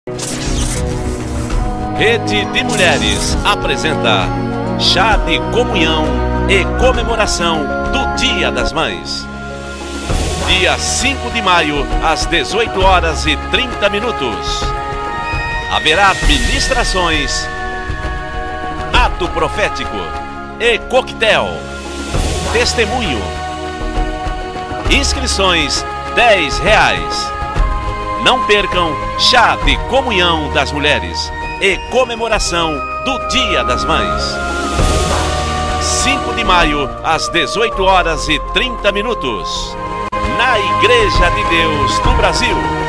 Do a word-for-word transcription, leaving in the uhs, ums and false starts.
Rede de Mulheres apresenta chá de comunhão e comemoração do Dia das Mães. Dia cinco de maio, às dezoito horas e trinta minutos. Haverá ministrações, ato profético e coquetel. Testemunho. Inscrições dez reais. Não percam chá de comunhão das mulheres e comemoração do Dia das Mães. cinco de maio, às dezoito horas e trinta minutos. Na Igreja de Deus do Brasil.